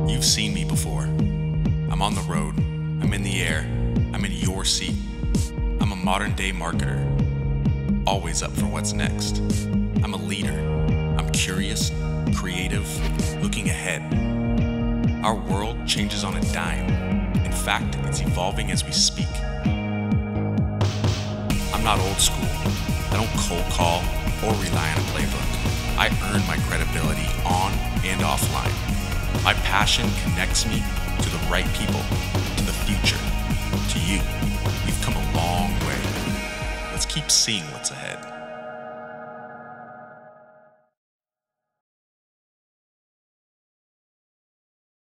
You've seen me before. I'm on the road, I'm in the air, I'm in your seat. I'm a modern day marketer, always up for what's next. I'm a leader, I'm curious, creative, looking ahead. Our world changes on a dime. In fact, it's evolving as we speak. I'm not old school. I don't cold call or rely on a playbook. I earn my credibility on and offline. My passion connects me to the right people, to the future, to you. We've come a long way. Let's keep seeing what's ahead.